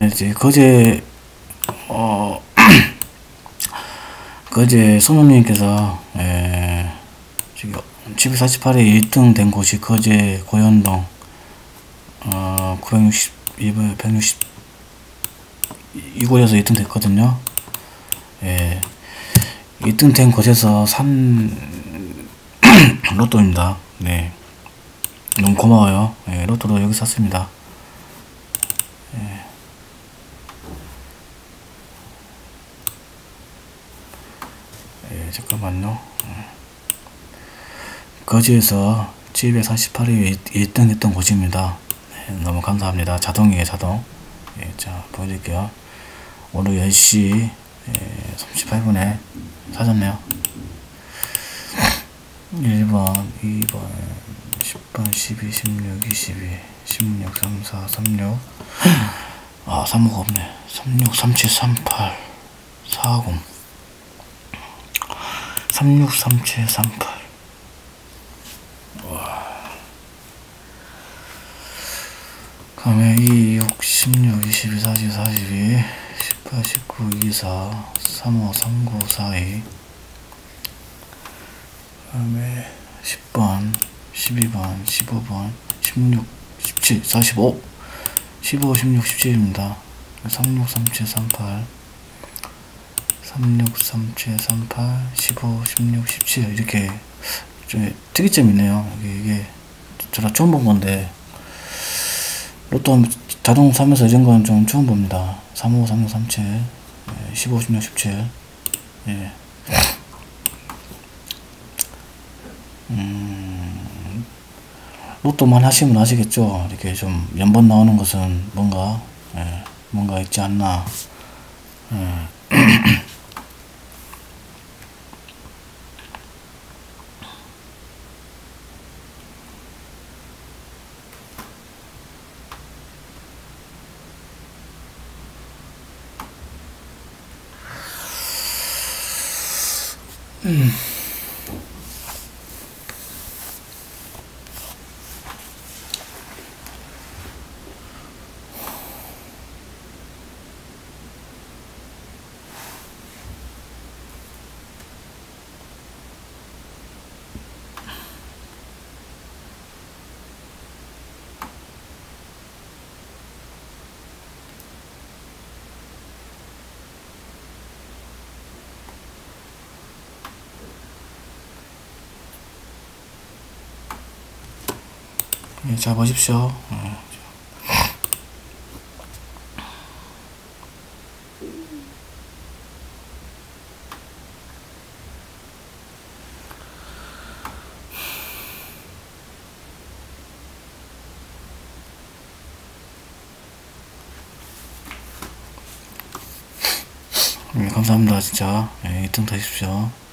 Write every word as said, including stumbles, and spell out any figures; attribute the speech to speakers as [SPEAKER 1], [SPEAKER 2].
[SPEAKER 1] 이제 거제 어 거제 손님께서 에 지금 칠백사십팔 회 일 등 된 곳이 거제 고현동 어 구백육십이 번 백육십 이곳에서 일 등 됐거든요. 예, 일 등 된 곳에서 산 로또입니다. 네, 너무 고마워요. 예, 로또도 여기 샀습니다. 예. 예, 잠깐만요. 거제에서 칠백사십팔 회 일 등 했던 곳입니다. 네, 너무 감사합니다. 자동이에요, 자동. 예, 자, 보여드릴게요. 오늘 열 시 삼십팔 분에 사졌네요. 일 번, 이 번, 십 번, 십이, 십육, 이십이, 십육, 삼십사, 삼십육. 아, 삼호가 없네. 삼십육, 삼십칠, 삼십팔, 사십. 삼십육, 삼십칠, 삼십팔. 와. 그다음에 이, 육, 십육, 이십이, 사십, 사십이, 십팔, 십구, 이십사, 삼십오, 삼십구, 사십이. 그 다음에 십 번, 십이 번, 십오 번, 십육, 십칠, 사십오, 십오, 십육, 십칠입니다. 삼십육, 삼십칠, 삼십팔, 삼십육, 삼십칠, 삼십팔, 십오, 십육, 십칠. 이렇게 좀 특이점이 있네요. 이게, 이게 제가 처음 본 건데, 로또 자동 사면서 이런 건 좀 처음 봅니다. 삼십오, 삼십육, 삼십칠, 십오, 십육, 십칠. 예. 음, 로또만 하시면 아시겠죠? 이렇게 좀 연번 나오는 것은 뭔가, 예, 뭔가 있지 않나. 예. 음. 예, 잘 보십시오. 어. 예, 감사합니다. 진짜. 예, 일 등 되십시오.